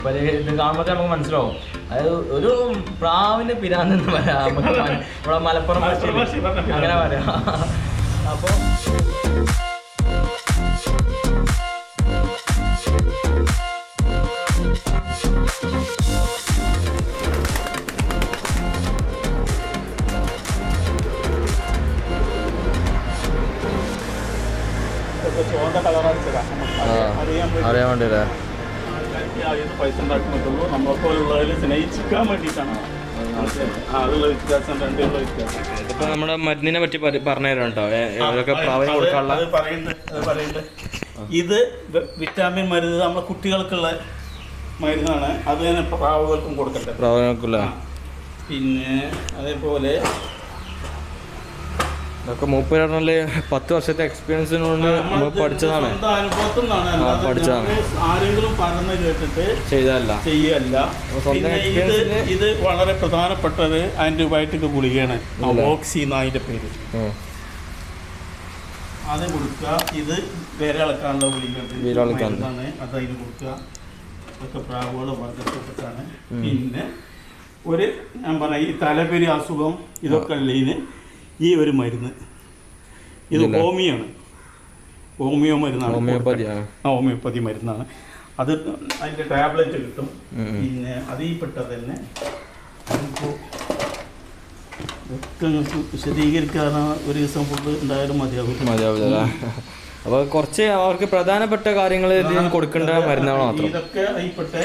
ഇത് കാണുമ്പോൾ നമുക്ക് മനസ്സിലാവും. അതായത് ഒരു പ്രാവിന്റെ പിരാന്തെന്ന് പറയാം നമുക്ക് ഇവിടെ മലപ്പുറം അങ്ങനെ പറയാം. അപ്പോൾ അറിയാൻ വേണ്ടിയില്ലേ പൈസ ഉണ്ടാക്കാൻ പറ്റുള്ളൂ. നമ്മളെപ്പോലുള്ളതിൽ സ്നേഹിച്ചിക്കാൻ വേണ്ടിയിട്ടാണ് അതുള്ള വ്യത്യാസം, രണ്ടുള്ള വ്യത്യാസം. ഇതിപ്പോൾ നമ്മുടെ മരുന്നിനെ പറ്റി പറഞ്ഞു തരാം കേട്ടോ. ഇതൊക്കെ പ്രാവിന് കൊടുക്കാനുള്ള പറയുന്നുണ്ട്. ഇത് വിറ്റാമിൻ മരുന്ന് നമ്മളെ കുട്ടികൾക്കുള്ള മരുന്നാണ്. അത് തന്നെ പ്രാവുകൾക്കും കൊടുക്കട്ടെ. പ്രാവുകൾക്കുള്ള പിന്നെ അതേപോലെ ഇതൊക്കെ 10 വർഷത്തെ എക്സ്പീരിയൻസിനോട് പഠിച്ചതാണ്. പഠിച്ചതാണ്. ആരെങ്കിലും പറഞ്ഞു കേട്ടിട്ട് ചെയ്യല്ല. പിന്നെ ഇത് വളരെ പ്രധാനപ്പെട്ടത് ആന്റിബയോട്ടിക് ഗുളികയാണ്. ഓക്സി എന്നതിന്റെ പേര്. അത് കൊടുക്കുക. ഇത് വിരളക്കാനുള്ള ഗുളികയാണ്. അത് അതിന് കൊടുക്കുക. ഇതൊക്കെ പ്രാവുകളുടെ വർഗപ്പെട്ടിട്ടാണ്. പിന്നെ ഞാൻ പറഞ്ഞ ഈ തലപെരി അസുഖം ഇതൊക്കെ ഉള്ളതിന് ഈ ഒരു മരുന്ന്, ഇത് ഹോമിയാണ്. ഹോമിയോ മരുന്നാണ്. ഹോമിയോപ്പതി മരുന്നാണ്. അത് അതിൻ്റെ ടാബ്ലറ്റ് കിട്ടും. പിന്നെ അതിൽപ്പെട്ടത് തന്നെ ഒക്കെ വിശദീകരിക്കാൻ ഒരു ദിവസം ഫുഡ് ഉണ്ടായാലും മതിയാവില്ല. അപ്പോൾ കുറച്ച് അവർക്ക് പ്രധാനപ്പെട്ട കാര്യങ്ങൾ കൊടുക്കേണ്ട മരുന്നുകൾ മാത്രം. ഇതൊക്കെ അതിൽപ്പെട്ട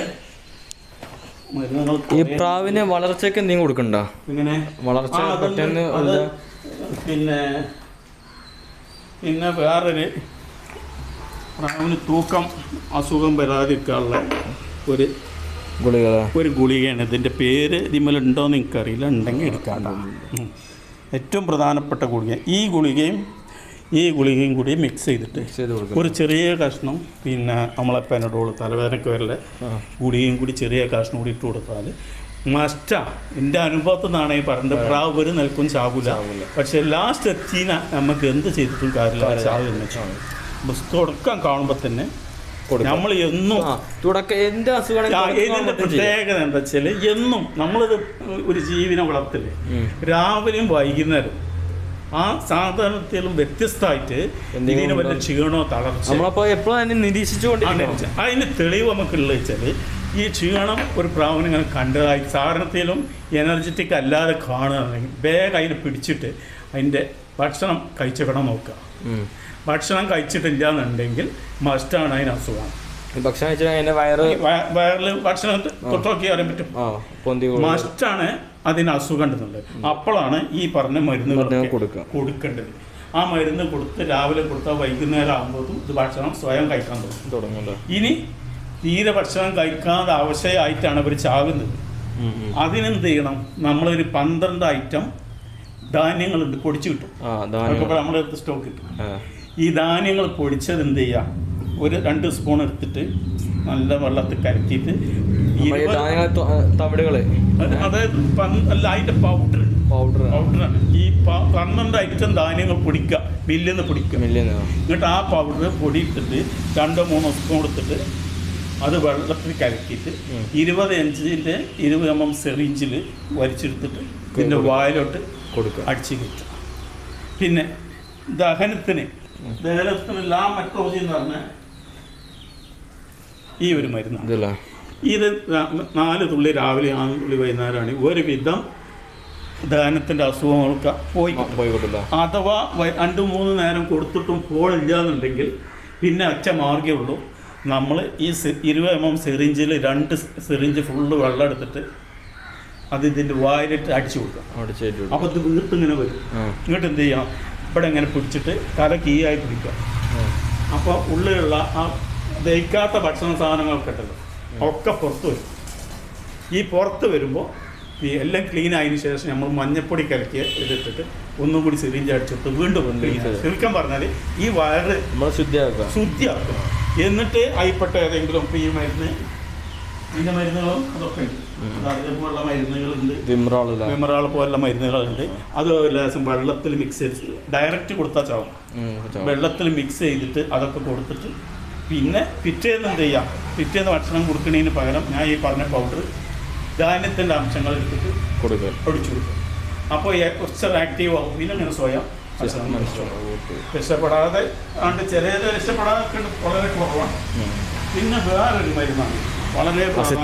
ഈ പ്രാവിന് വളർച്ചയ്ക്ക് എന്തെങ്കിലും കൊടുക്കണ്ട? ഇങ്ങനെ വളർച്ച പെട്ടെന്ന് പിന്നെ വേറൊരു പ്രാവിന് തൂക്കം അസുഖം വരാതിരിക്കാനുള്ള ഒരു ഗുളികയാണ്. ഇതിൻ്റെ പേര് ഇതിന്മേലുണ്ടോയെന്ന് എനിക്കറിയില്ല. ഉണ്ടെങ്കിൽ എടുക്കാണ്ട. ഏറ്റവും പ്രധാനപ്പെട്ട ഗുളിക ഈ ഗുളികയും കൂടി മിക്സ് ചെയ്തിട്ട് ഒരു ചെറിയ കഷ്ണം, പിന്നെ നമ്മളെ പെനഡോൾ തലവേദനയ്ക്ക് വരለ ഗുളികയും കൂടി ചെറിയ കഷ്ണം കൂടി ഇട്ട് കൊടുത്താൽ മസ്റ്റാ. എൻ്റെ അനുഭവത്തിൽ നിന്നാണ് ഈ പറഞ്ഞത്. പ്രാവ് ഒരു നിൽക്കും ചാവില്ല. പക്ഷെ ലാസ്റ്റ് എത്തിന നമുക്ക് എന്ത് ചെയ്തിട്ടും കാര്യമില്ല, ചാവില്ല. തുടക്കം കാണുമ്പോൾ തന്നെ നമ്മൾ എന്നും ഇതിൻ്റെ പ്രത്യേകത എന്താ വെച്ചാൽ എന്നും നമ്മളിത് ഒരു ജീവിനെ വളർത്തില്ലേ, രാവിലെയും വൈകുന്നേരം ആ സാധാരണത്തിലും വ്യത്യസ്തമായിട്ട് ഇതിന് വല്ല ക്ഷീണോ തളർച്ച അതിന് തെളിവ് നമുക്കുള്ള വെച്ചാൽ ഈ ക്ഷീണം ഒരു പ്രാവിനെ ഇങ്ങനെ കണ്ടതായി സാധാരണത്തിലും എനർജറ്റിക് അല്ലാതെ കാണുകയാണെങ്കിൽ വേഗം അതിനെ പിടിച്ചിട്ട് അതിൻ്റെ ഭക്ഷണം കഴിച്ചിടണം നോക്കുക. ഭക്ഷണം കഴിച്ചിട്ടില്ല എന്നുണ്ടെങ്കിൽ മസ്റ്റാണ് അതിന് അസുഖമാണ്. വയറിൽ ഭക്ഷണം തൊട്ടോക്കി അറിയാൻ പറ്റും. മസ്റ്റാണ് അതിന് അസുഖം ഉണ്ടെന്നുള്ളത്. അപ്പോഴാണ് ഈ പറഞ്ഞ മരുന്നുകൾ കൊടുക്കേണ്ടത്. ആ മരുന്ന് കൊടുത്ത് രാവിലെ കൊടുത്താൽ വൈകുന്നേരം ആകുമ്പോഴും ഇത് ഭക്ഷണം സ്വയം കഴിക്കാൻ തുടങ്ങും. ഇനി തീരെ ഭക്ഷണം കഴിക്കാതെ ആവശ്യമായിട്ടാണ് അവർ ചാകുന്നത്. അതിനെന്ത് ചെയ്യണം? നമ്മളൊരു 12 ഐറ്റം ധാന്യങ്ങളുണ്ട്, പൊടിച്ചു കിട്ടും. നമ്മുടെ അടുത്ത് സ്റ്റോക്ക് കിട്ടും. ഈ ധാന്യങ്ങൾ പൊടിച്ചത് എന്ത് ചെയ്യാം? ഒരു 2 സ്പൂൺ എടുത്തിട്ട് നല്ല വെള്ളത്തിൽ കലക്കിയിട്ട് അതായത് അതിൻ്റെ പൗഡറാണ്. ഈ 12 ഐറ്റം ധാന്യങ്ങൾ പൊടിക്കുക, മില്ലിന്ന് പൊടിക്കുക. എന്നിട്ട് ആ പൗഡർ പൊടി ഇട്ടിട്ട് 2-3 സ്പൂൺ എടുത്തിട്ട് അത് വെള്ളത്തിൽ കലക്കിയിട്ട് 20 ഇഞ്ചിൻ്റെ 20 mm സെറിഞ്ചിൽ വലിച്ചെടുത്തിട്ട് ഇതിൻ്റെ വായിലോട്ട് അടിച്ച് കിട്ടും. പിന്നെ ദഹനത്തിന് ലാമെട്രോസിൻ എന്ന് പറഞ്ഞ ഈ ഒരു മരുന്ന്, ഇത് 4 തുള്ളി രാവിലെ 4 തുള്ളി വൈകുന്നേരമാണ്. ഒരുവിധം ദഹനത്തിൻ്റെ അസുഖങ്ങളൊക്കെ പോയിക്കിട്ടില്ല. അഥവാ 2-3 നേരം കൊടുത്തിട്ടും പോളില്ല എന്നുണ്ടെങ്കിൽ പിന്നെ ഒറ്റ മാർഗ്ഗമേ ഉള്ളൂ. നമ്മൾ ഈ 20 mm സിറിഞ്ചിൽ 2 സിറിഞ്ച് ഫുള്ള് വെള്ളം എടുത്തിട്ട് അത് ഇതിൻ്റെ വായിലിട്ട് അടിച്ചു കൊടുക്കാം. അപ്പോൾ ഇത് വീട്ടിങ്ങനെ വരും. ഇങ്ങോട്ട് എന്ത് ചെയ്യാം? ഇവിടെ ഇങ്ങനെ പിടിച്ചിട്ട് തല കീയായി പിടിക്കുക. അപ്പോൾ ഉള്ളിലുള്ള ആ ദഹിക്കാത്ത ഭക്ഷണ സാധനങ്ങളൊക്കെ ഉണ്ടല്ലോ ഒക്കെ പുറത്ത് വരും. ഈ പുറത്ത് വരുമ്പോൾ ഈ എല്ലാം ക്ലീൻ ആയതിനു ശേഷം നമ്മൾ മഞ്ഞപ്പൊടി കലക്കി ഇതിട്ടിട്ട് ഒന്നും കൂടി സിറിഞ്ച് അടിച്ചിട്ട് വീണ്ടും ശരിക്കും പറഞ്ഞാൽ ഈ വയറ് നമ്മൾ ശുദ്ധിയാക്കുക. എന്നിട്ട് അയിപ്പെട്ട ഏതെങ്കിലും ഇപ്പോൾ ഈ മരുന്ന് ഇതിൻ്റെ മരുന്നുകളും അതൊക്കെ ഉണ്ട്. അതേപോലുള്ള മരുന്നുകളുണ്ട്, വിമറാൾ പോലുള്ള മരുന്നുകളുണ്ട്. അത് ലേശം വെള്ളത്തിൽ മിക്സ് ചെയ്ത് ഡയറക്റ്റ് കൊടുത്താൽ ചാവും. വെള്ളത്തിൽ മിക്സ് ചെയ്തിട്ട് അതൊക്കെ കൊടുത്തിട്ട് പിന്നെ പിറ്റേന്ന് എന്ത് ചെയ്യാം, പിറ്റേന്ന് ഭക്ഷണം കൊടുക്കുന്നതിന് പകരം ഞാൻ ഈ പറഞ്ഞ പൗഡർ ധാന്യത്തിൻ്റെ അംശങ്ങൾ എടുത്തിട്ട് കൊടുക്കുക, ഒഴിച്ചു കൊടുക്കും. അപ്പോൾ കുറച്ച് ആക്റ്റീവ് ആവും. പിന്നെ അങ്ങനെ സ്വയം രക്ഷപ്പെടാതെ ആണ്ട് ചിലത് രക്ഷപ്പെടാതെ വളരെ കുറവാണ്. പിന്നെ വേറൊരു മരുന്നാണ് വളരെ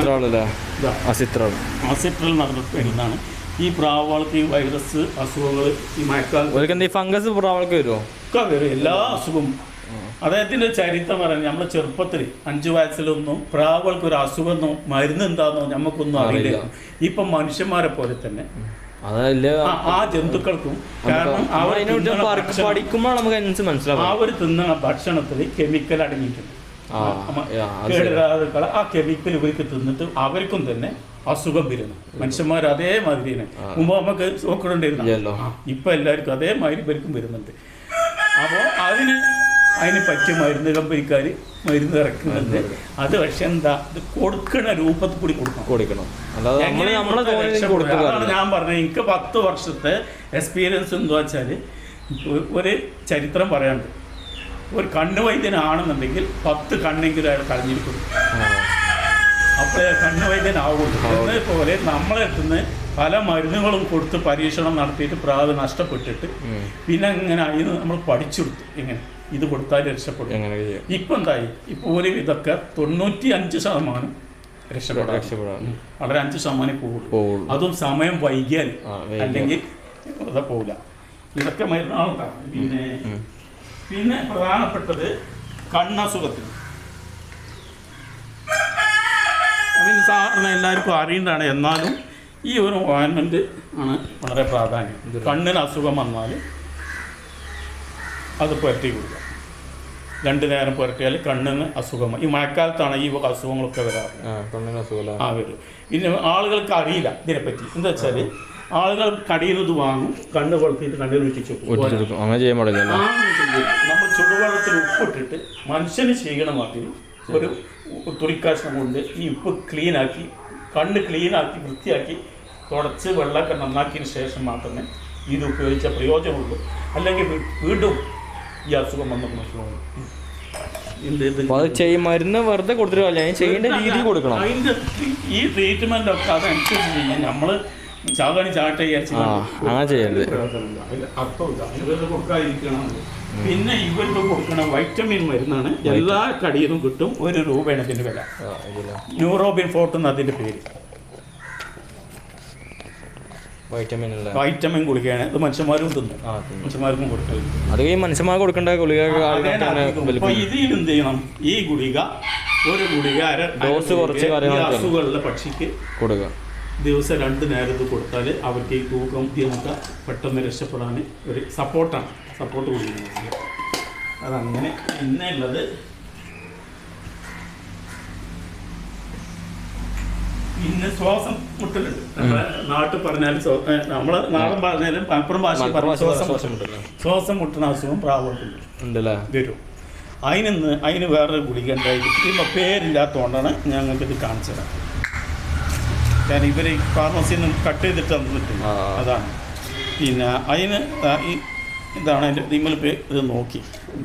അസിട്രൽ നടന്നിട്ട് മരുന്നാണ്. ഈ പ്രാവുകൾക്ക് ഈ വൈറസ് അസുഖങ്ങൾ ഈ മഴക്കാലത്ത് ഫംഗസ് പ്രാവുകൾക്ക് വരുമോ? ഒക്കെ വരും, എല്ലാ അസുഖവും. അദ്ദേഹത്തിൻ്റെ ചരിത്രം പറയുന്നത് നമ്മുടെ ചെറുപ്പത്തിൽ 5 വയസ്സിലൊന്നും പ്രാവുകൾക്ക് ഒരു അസുഖമൊന്നും മരുന്ന് എന്താണെന്നോ നമുക്കൊന്നും അറിയില്ല. ഇപ്പം മനുഷ്യന്മാരെ പോലെ തന്നെ ആ ജന്തുക്കൾക്കും, കാരണം അവർ തിന്നുന്ന ഭക്ഷണത്തിൽ കെമിക്കൽ അടങ്ങിയിട്ടുണ്ട്. ആ കെമിക്കൽ ഇവർക്ക് തിന്നിട്ട് അവർക്കും തന്നെ അസുഖം വരുന്നു. മനുഷ്യന്മാർ അതേമാതിരി തന്നെ മുമ്പ് നമുക്ക് നോക്കണ്ടായിരുന്നു, ഇപ്പൊ എല്ലാവർക്കും അതേമാതിരി ഇവർക്കും വരുന്നുണ്ട്. അപ്പോൾ അതിന് പറ്റിയ മരുന്ന് കമ്പനിക്കാർ മരുന്ന് ഇറക്കുന്നുണ്ട്. അത് പക്ഷെ എന്താ, ഇത് കൊടുക്കണ രൂപത്തിൽ കൂടി കൊടുക്കണം. അതാണ് ഞാൻ പറഞ്ഞത്. എനിക്ക് 10 വർഷത്തെ എക്സ്പീരിയൻസ് എന്താ വെച്ചാൽ, ഒരു ചരിത്രം പറയാണ്ട്, ഒരു കണ്ണ് വൈദ്യനാണെന്നുണ്ടെങ്കിൽ 10 കണ്ണെങ്കിലും അയാൾ കളഞ്ഞിരിക്കും. അപ്പോൾ കണ്ണ് വൈദ്യനാവുള്ളൂ. അതേപോലെ നമ്മളെ എത്തുന്ന പല മരുന്നുകളും കൊടുത്ത് പരീക്ഷണം നടത്തിയിട്ട് പ്രാവ് നഷ്ടപ്പെട്ടിട്ട് പിന്നെ ഇങ്ങനെ അതിന് നമ്മൾ പഠിച്ചെടുത്തു എങ്ങനെ ഇത് കൊടുത്താൽ രക്ഷപ്പെടും. ഇപ്പം എന്തായി, ഇപ്പോൾ ഒരു ഇതൊക്കെ 95% രക്ഷപ്പെടാം. വളരെ 5% പോകുള്ളൂ. അതും സമയം വൈകിയാൽ, അല്ലെങ്കിൽ അത് പോകില്ല. ഇതൊക്കെ മരുന്നാളുണ്ടാകും. പിന്നെ പ്രധാനപ്പെട്ടത് കണ്ണസുഖത്തിന്. അതിന് സാധാരണ എല്ലാവർക്കും അറിയേണ്ടതാണ്. എന്നാലും ഈ ഒരു ഓയിൻമെൻറ്റ് ആണ് വളരെ പ്രാധാന്യം. കണ്ണിന് അസുഖം വന്നാൽ അത് പുരട്ടി കൊടുക്കുക. 2 നേരം പുരട്ടിയാൽ കണ്ണിന് അസുഖം. ഈ മഴക്കാലത്താണ് ഈ അസുഖങ്ങളൊക്കെ വരാറ്. വരും. പിന്നെ ആളുകൾക്ക് അറിയില്ല ഇതിനെപ്പറ്റി. എന്താ വെച്ചാൽ ആളുകൾ കടയിൽ നിന്ന് വാങ്ങും, കണ്ണ് കൊളുത്തിയിട്ട് കണ്ണിൽ വെട്ടിച്ചു. നമ്മൾ ചുടുവെള്ളത്തിൽ ഉപ്പിട്ടിട്ട് മനുഷ്യന് ചെയ്യണമാതിരി ഒരു തുണിക്കാശം കൊണ്ട് ഈ ഉപ്പ് ക്ലീനാക്കി, കണ്ണ് ക്ലീനാക്കി വൃത്തിയാക്കി തുടച്ച് വെള്ളമൊക്കെ നന്നാക്കിയതിന് ശേഷം മാത്രമേ ഇത് ഉപയോഗിച്ച പ്രയോജനമുള്ളൂ. അല്ലെങ്കിൽ വീണ്ടും ഈ അസുഖം വന്ന മരുന്ന് വെറുതെ കൊടുത്തിട്ട് ചെയ്യേണ്ട രീതി കൊടുക്കണം. അതിൻ്റെ ഈ ട്രീറ്റ്മെൻ്റ് ഒക്കെ അതനുസരിച്ച് ചെയ്യാൻ നമ്മൾ ചാകാണി ചാട്ട കൊടുക്കാതിരിക്കണം. പിന്നെ ഇവർക്ക് കൊടുക്കണ വൈറ്റമിൻ മരുന്നാണ്. എല്ലാ കടയിലും കിട്ടും. ₹1 ഇതിൻ്റെ വില. ന്യൂറോബിൻ ഫോർട്ട് എന്ന് അതിൻ്റെ പേര്. വൈറ്റമിൻ ഗുളികയാണ്. ഇത് മനുഷ്യന്മാരും തിന്നും, മനുഷ്യന്മാർക്കും കൊടുക്കുന്നത്. മനുഷ്യന്മാർ കൊടുക്കേണ്ട ഗുളിക. ഇതിൽ എന്ത് ചെയ്യണം, ഈ ഗുളിക ഒരു ഗുളിക ഡോസ് കുറച്ച് അസുഖമുള്ള പക്ഷിക്ക് കൊടുക്കുക. ദിവസം 2 നേരം ഇത് കൊടുത്താൽ അവർക്ക് ഈ തൂക്കം ഇതിനൊക്കെ പെട്ടെന്ന് രക്ഷപ്പെടാൻ ഒരു സപ്പോർട്ട് കൊടുക്കുന്നത്. അതങ്ങനെ. പിന്നെ ഉള്ളത് പിന്നെ ശ്വാസം മുട്ടലുണ്ട്. നാട്ടിൽ പറഞ്ഞാലും നമ്മളെ നാടൻ പറഞ്ഞാലും മലപ്പുറം ഭാഷ ശ്വാസം മുട്ടുന്ന അസുഖം പ്രാവുകൾക്കുണ്ട്, വരും. അതിന് വേറൊരു ഗുളിക ഉണ്ടായിരിക്കും. ഇപ്പം പേരില്ലാത്തതുകൊണ്ടാണ് ഞങ്ങൾക്ക് ഇത് കാണിച്ചു തരാം. കാരണം ഇവർ ഫാർമസിയിൽ നിന്ന് കട്ട് ചെയ്തിട്ട് തന്നിട്ടുണ്ട്. അതാണ്. പിന്നെ അതിന് ഇതാണ് അതിൻ്റെ നിങ്ങൾ ഇത് നോക്കി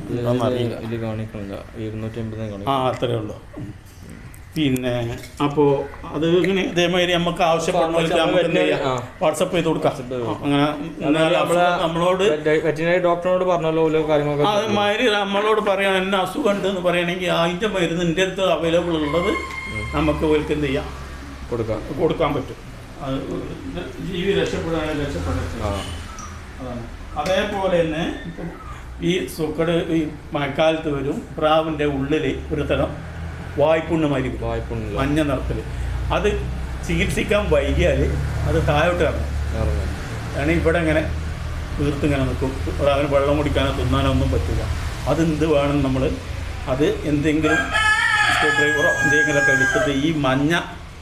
അത്രേ ഉള്ളൂ. പിന്നെ അപ്പോൾ അത് ഇങ്ങനെ ഇതേമാതിരി നമുക്ക് ആവശ്യപ്പെടുന്ന നമുക്ക് വാട്സപ്പ് ചെയ്ത് കൊടുക്കാം. അങ്ങനെ നമ്മളോട് ഡോക്ടറോട് പറഞ്ഞല്ലോ അതേമാതിരി നമ്മളോട് പറയാൻ എന്നെ അസുഖം ഉണ്ട് എന്ന് പറയുകയാണെങ്കിൽ അതിൻ്റെ മരുന്ന് എൻ്റെ അടുത്ത് അവൈലബിൾ ഉള്ളത് നമുക്ക് ഓർക്ക് എന്ത് ചെയ്യാം, കൊടുക്കാൻ പറ്റും. അത് ജീവി രക്ഷപ്പെടാനും രക്ഷപ്പെടാൻ. അതേപോലെ തന്നെ ഇപ്പം ഈ സുക്കട് ഈ മഴക്കാലത്ത് വരും. പ്രാവിൻ്റെ ഉള്ളിൽ ഒരു തരം വായ്പുണ്ണ് മാതിരി മഞ്ഞ നിറത്തിൽ. അത് ചികിത്സിക്കാൻ വൈകിയാൽ അത് താഴോട്ട് ഇറങ്ങും. കാരണം ഇവിടെ ഇങ്ങനെ തീർത്തിങ്ങനെ നിൽക്കും. അതിന് വെള്ളം കുടിക്കാനോ തിന്നാനോ ഒന്നും പറ്റില്ല. അതെന്ത് വേണം, നമ്മൾ അത് എന്തെങ്കിലും സ്ക്രൂ ഡ്രൈവറോ എന്തെങ്കിലുമൊക്കെ എടുത്തിട്ട് ഈ മഞ്ഞ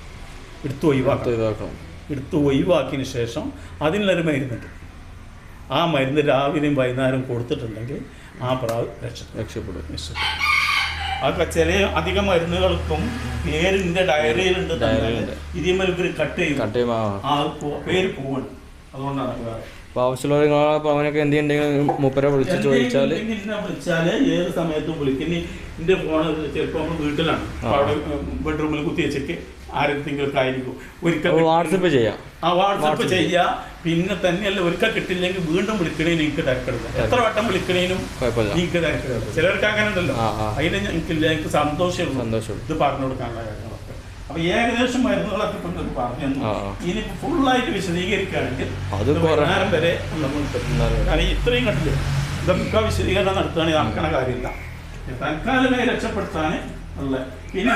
എടുത്ത് ഒഴിവാക്കിയതിന് ശേഷം അതിനുള്ളൊരു മരുന്നുണ്ട്. ആ മരുന്ന് രാവിലെയും വൈകുന്നേരം കൊടുത്തിട്ടുണ്ടെങ്കിൽ ആ പ്രാവ് രക്ഷപ്പെടും. അതൊക്കെ ചില അധികം മരുന്നുകൾക്കും പേരിൻ്റെ ഡയറിയിലുണ്ട്. ഇതിന്മേൽ കട്ട് ചെയ്യും, ആ പേര് പോവാണ്. അതുകൊണ്ടാണ് അപ്പോൾ ആവശ്യമുള്ള നിങ്ങളെ പ്രാവിനൊക്കെ എന്തെങ്കിലും മൂപ്പരെ വിളിച്ച് ചോദിച്ചാൽ വിളിച്ചാല് ഏത് സമയത്തും വിളിക്കും. എന്റെ ഫോൺ ചിലപ്പോൾ നമ്മൾ വീട്ടിലാണ്, അവിടെ ബെഡ്റൂമിൽ കുത്തി വെച്ചിട്ട് ആരെങ്കിലും ആയിരിക്കും. ഒരിക്കൽ വാട്സപ്പ് ചെയ്യാം, വാട്സപ്പ് ചെയ്യുക. പിന്നെ തന്നെയല്ല, ഒരിക്കൽ കിട്ടില്ലെങ്കിൽ വീണ്ടും വിളിക്കണേന് എനിക്ക് തിരക്കെടുക്കാം. എത്ര വട്ടം വിളിക്കണേനും എനിക്ക് തിരക്കെടുക്കാം. ചിലർക്ക് അങ്ങനെ ഉണ്ടല്ലോ, അതിന് എനിക്കില്ല, എനിക്ക് സന്തോഷമുള്ളൂ ഇത് പറഞ്ഞു കൊടുക്കാനുള്ള കാര്യങ്ങളൊക്കെ. അപ്പൊ ഏകദേശം മരുന്നുകളൊക്കെ ഇപ്പം പറഞ്ഞു. ഇനി ഫുള്ളായിട്ട് വിശദീകരിക്കുകയാണെങ്കിൽ നേരം വരെ കാരണം ഇത്രയും കണ്ടില്ല, ഇതൊക്കെ വിശദീകരണം നടത്തുകയാണെങ്കിൽ നടക്കണ കാര്യമില്ല. തൽക്കാലമായി രക്ഷപ്പെടുത്താൻ ഉള്ള പിന്നെ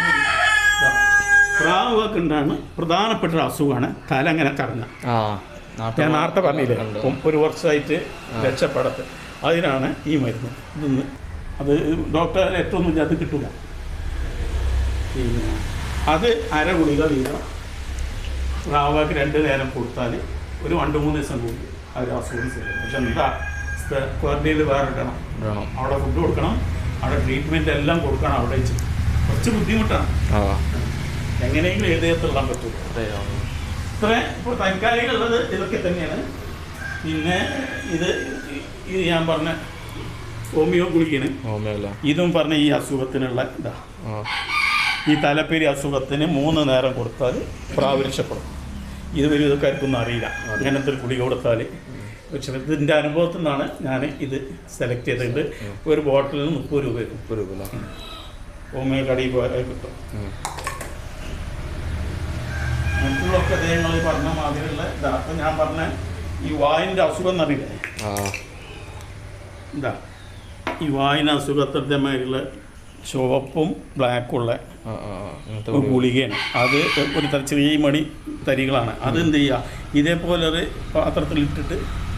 പ്രാവൊക്കെ ഉണ്ടാണ് പ്രധാനപ്പെട്ട ഒരു അസുഖമാണ് തല അങ്ങനെ കറങ്ങുക. ഞാൻ നേരത്തെ പറഞ്ഞില്ലേ, ഒരു വർഷമായിട്ട് രക്ഷപ്പെടത്ത്. അതിനാണ് ഈ മരുന്ന്. ഇതൊന്ന് അത് ഡോക്ടറെ ഏറ്റവും അത് കിട്ടില്ല. പിന്നെ അത് അര ഗുളിക വീതം പ്രാവക്ക് 2 നേരം കൊടുത്താൽ ഒരു 2-3 ദിവസം കൂടി ആ ഒരു അസുഖം ശരി. പക്ഷെ എന്താ ക്വാറന്റൈനിൽ വേറെ ഇടണം, അവിടെ ഫുഡ് കൊടുക്കണം, അവിടെ ട്രീറ്റ്മെൻറ്റ് എല്ലാം കൊടുക്കണം. അവിടെ വെച്ച് കുറച്ച് ബുദ്ധിമുട്ടാണ്. എങ്ങനെയെങ്കിലും എഴുതിയത്തുള്ളാൻ പറ്റും. ഇത്ര ഇപ്പോൾ താൽക്കാലികമുള്ളത് ഇതൊക്കെ തന്നെയാണ്. പിന്നെ ഇത് ഞാൻ പറഞ്ഞ ഹോമിയോ ഗുളികയാണ്. ഇതും പറഞ്ഞ ഈ അസുഖത്തിനുള്ള ഇതാ, ഈ തലപ്പേരി അസുഖത്തിന് 3 നേരം കൊടുത്താൽ പ്രാവരക്ഷപ്പെടും. ഇതുവരെ ഇതൊക്കെ ആർക്കൊന്നും അറിയില്ല അങ്ങനത്തെ ഒരു ഗുളിക കൊടുത്താൽ. പക്ഷേ ഇതിൻ്റെ അനുഭവത്തിൽ നിന്നാണ് ഞാൻ ഇത് സെലക്ട് ചെയ്തിട്ട്. ഒരു ബോട്ടിലിന് 30 രൂപ വരും. 30 രൂപ ഹോമിയോ കടയിൽ പോയാൽ കിട്ടും. മറ്റുള്ളൊക്കെ അദ്ദേഹങ്ങൾ പറഞ്ഞ മാതിരിയുള്ള ഇതാ. അപ്പം ഞാൻ പറഞ്ഞ ഈ വായിൻ്റെ അസുഖം എന്നറിയില്ലേ, എന്താ ഈ വായിന് അസുഖത്തിൻ്റെമാതിരിയുള്ള ചുവപ്പും ബ്ലാക്കുള്ള ഗുളികയാണ്. അത് ഒരു ചെറിയ മണി തരികളാണ്. അതെന്ത് ചെയ്യുക, ഇതേപോലെ ഒരു പാത്രത്തിലിട്ടിട്ട്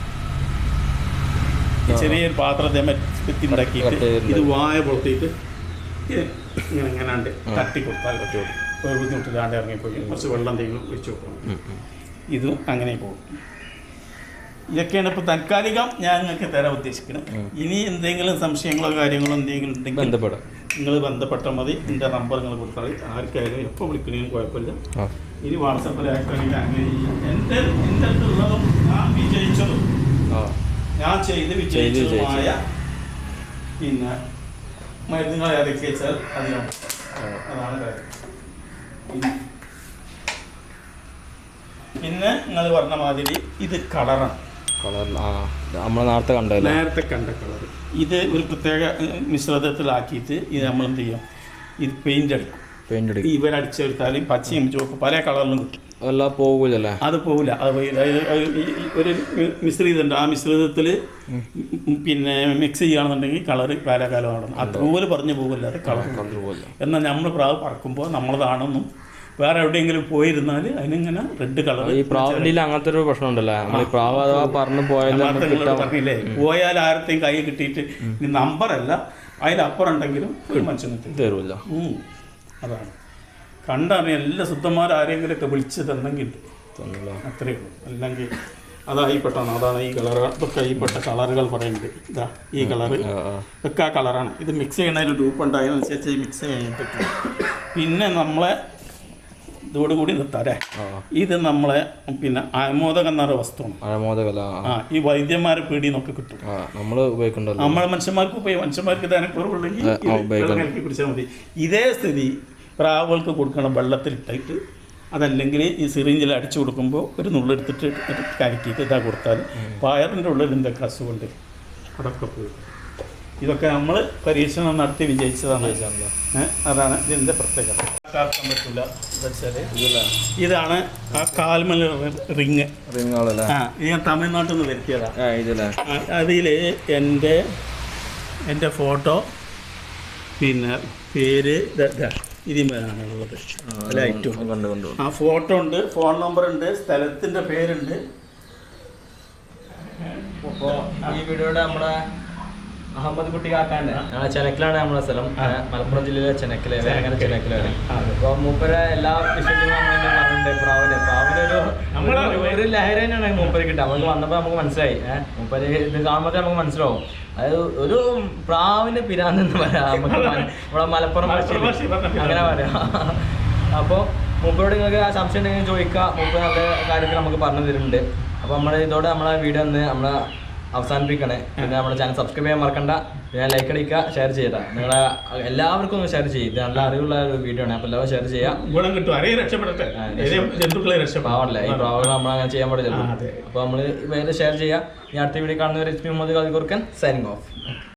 ചെറിയൊരു പാത്രത്തെ ഉണ്ടാക്കിയിട്ട് ഇത് വായ പൊളത്തിയിട്ട് ഇങ്ങനെ എങ്ങനെയാണ്ട് തട്ടി കൊടുത്താൽ പറ്റുള്ളൂ. ഒരു ബുദ്ധിമുട്ടില്ലാണ്ട് ഇറങ്ങിപ്പോയി കുറച്ച് വെള്ളം എന്തെങ്കിലും ഒഴിച്ച് കൊടുക്കണം. ഇതും അങ്ങനെ പോകും. ഇതൊക്കെയാണ് ഇപ്പോൾ താൽക്കാലികം ഞാൻ നിങ്ങൾക്ക് തരാൻ ഉദ്ദേശിക്കുന്നത്. ഇനി എന്തെങ്കിലും സംശയങ്ങളോ കാര്യങ്ങളോ എന്തെങ്കിലും ഉണ്ടെങ്കിൽ നിങ്ങൾ ബന്ധപ്പെട്ടാൽ മതി. എൻ്റെ നമ്പർ നിങ്ങൾ കൊടുത്താൽ ആർക്കായാലും എപ്പോൾ വിളിക്കുന്നതിനും കുഴപ്പമില്ല. ഇനി വാട്സപ്പിലായിട്ടാണെങ്കിൽ അങ്ങനെ ചെയ്യാം. എൻ്റെ അടുത്തുള്ളതും ഞാൻ വിജയിച്ചതും ഞാൻ ചെയ്ത് വിജയിച്ചതുമായ പിന്നെ മരുന്നുകൾ ഏതൊക്കെ വെച്ചാൽ അതിനാണ്. അതാണ് കാര്യം. പിന്നെ നിങ്ങൾ പറഞ്ഞ മാതിരി ഇത് കളറാണ്. നമ്മൾ നേരത്തെ കണ്ട കളർ. ഇത് ഒരു പ്രത്യേക മിശ്രിതത്തിലാക്കിയിട്ട് ഇത് നമ്മൾ എന്ത് ചെയ്യും, ഇത് പെയിന്റ് അടിക്കും. ഇവരടിച്ചെടുത്താൽ പച്ചയും ചുവപ്പ് പല കളറിലും കിട്ടും. എല്ലാം പോകില്ലല്ലേ? അത് പോകില്ല. ഒരു മിശ്രിതമുണ്ട്, ആ മിശ്രിതത്തിൽ പിന്നെ മിക്സ് ചെയ്യുകയാണെന്നുണ്ടെങ്കിൽ കളറ് കാലകാലമാണ്. അതുപോലെ പറഞ്ഞു പോകില്ല, അത് കളർ പോകില്ല. എന്നാൽ നമ്മൾ പ്രാവ് പറക്കുമ്പോൾ നമ്മളതാണെന്നും വേറെ എവിടെയെങ്കിലും പോയിരുന്നാൽ അതിനിങ്ങനെ റെഡ് കളർ. ഈ പ്രാവിൻ്റെ അങ്ങനത്തെ ഒരു പ്രശ്നം ഉണ്ടല്ലോ, പ്രാവ് അഥവാ പറഞ്ഞു പറഞ്ഞില്ലേ, പോയാൽ ആരത്തെയും കൈ കിട്ടിയിട്ട് നമ്പറല്ല അതിലപ്പുറം ഉണ്ടെങ്കിലും ഒരു മനുഷ്യന് തരുമല്ലോ. അതാണ് കണ്ടറിയാം. എല്ലാ ശുദ്ധന്മാരാരെങ്കിലുമൊക്കെ വിളിച്ച് തന്നെങ്കിൽ അത്രയേ ഉള്ളൂ. അല്ലെങ്കിൽ അതായിപ്പെട്ടാണ്. അതാണ് ഈ കളർ. ഇതൊക്കെ ഈപ്പെട്ട കളറുകൾ പറയുന്നത്. ഇതാ ഈ കളറ് ഇതൊക്കെ ആ കളറാണ്. ഇത് മിക്സ് ചെയ്യണതിന് രൂപം ഉണ്ടായതിനനുസരിച്ച് മിക്സ് ചെയ്യാൻ പറ്റും. പിന്നെ നമ്മളെ ഇതോടുകൂടി നിർത്താറേ, ഇത് നമ്മളെ പിന്നെ ആമോദകം എന്ന വസ്തുവാണ്. ഈ വൈദ്യന്മാരെ പീടിന്നൊക്കെ കിട്ടും. നമ്മളെ മനുഷ്യന്മാർക്ക് ധനക്കുറവുണ്ടെങ്കിൽ കലക്കി കുടിച്ചാൽ മതി. ഇതേ സ്ഥിതി പ്രാവുകൾക്ക് കൊടുക്കണം വെള്ളത്തിലിട്ടിട്ട്. അതല്ലെങ്കിൽ ഈ സിറിഞ്ചിൽ അടിച്ചു കൊടുക്കുമ്പോൾ ഒരു നുള്ളെടുത്തിട്ട് കലക്കിയിട്ട് ഇതാ കൊടുത്താൽ വയറിൻ്റെ ഉള്ളിൽ എന്തൊക്കെ അസുഖമുണ്ട് അതൊക്കെ പോയി. ഇതൊക്കെ നമ്മൾ പരീക്ഷണം നടത്തി വിജയിച്ചതാണ്. അതാണ് ഇതിൻ്റെ പ്രത്യേകത. കാക്കാൻ പറ്റില്ല ഇതാണ് ആ കാൽമൽ റിങ്. ഞാൻ തമിഴ്നാട്ടിൽ നിന്ന് വരുത്തിയതാണ്. അതിൽ എൻ്റെ ഫോട്ടോ പിന്നെ പേര് ഇതിന്മേലാണുള്ളത്. ലൈറ്റും ആ ഫോട്ടോ ഉണ്ട്, ഫോൺ നമ്പർ ഉണ്ട്, സ്ഥലത്തിൻ്റെ പേരുണ്ട്. അപ്പോൾ ഈ വീഡിയോയുടെ നമ്മുടെ അഹമ്മദ് കുട്ടി കാക്കാൻ്റെ ചെനക്കിലാണ് നമ്മുടെ സ്ഥലം. മലപ്പുറം ജില്ലയിലെ ചെനക്കിലെ വേങ്ങര ചെനക്കിലാണ്. അപ്പോൾ മൂപ്പര എല്ലാ വിഷയത്തിലും നമ്മൾ പറഞ്ഞിട്ടുണ്ട്. പ്രാവിന് ഒരു ലഹരി തന്നെയാണ് മൂപ്പര് കിട്ടുക. നമുക്ക് വന്നപ്പോൾ നമുക്ക് മനസ്സിലായി. മൂപ്പര് ഇത് കാണുമ്പോൾ നമുക്ക് മനസ്സിലാവും. അതായത് ഒരു പ്രാവിൻ്റെ പിരാന്തെന്ന് പറയാം നമുക്ക് ഇവിടെ മലപ്പുറം അങ്ങനെ പറയാം. അപ്പോൾ മൂപ്പരോട് നിങ്ങൾക്ക് ആ സംശയം ഉണ്ടെങ്കിൽ ചോദിക്കുക. മൂപ്പർ നല്ല കാര്യങ്ങൾ നമുക്ക് പറഞ്ഞു തരുന്നുണ്ട്. അപ്പോൾ ഇതോടെ നമ്മളെ വീഡിയോ ഒന്ന് നമ്മളെ അവസാനിപ്പിക്കണേ. പിന്നെ നമ്മുടെ ചാനൽ സബ്സ്ക്രൈബ് ചെയ്യാൻ മറക്കണ്ട. പിന്നെ ലൈക്ക് അടിക്കുക, ഷെയർ ചെയ്താൽ നിങ്ങളെ എല്ലാവർക്കും ഒന്ന് ഷെയർ ചെയ്യും. ഇത് നല്ല അറിവുള്ള ഒരു വീഡിയോ ആണ്. അപ്പോൾ എല്ലാവരും ഷെയർ ചെയ്യാം. ഗുണം കിട്ടും, ആരെയും രക്ഷപ്പെടട്ടെ, ജന്തുക്കളെ പാവല്ലേ ഈ പ്രാവുകൾ നമ്മളങ്ങനെ ചെയ്യാൻ പാടില്ല. അപ്പോൾ നമ്മൾ വേറെ ഷെയർ ചെയ്യാം. ഇനി അടുത്ത വീഡിയോ കാണുന്നവർ മുഹമ്മദ് ഖാദിഖുർക്കൻ സൈനിങ് ഓഫ്.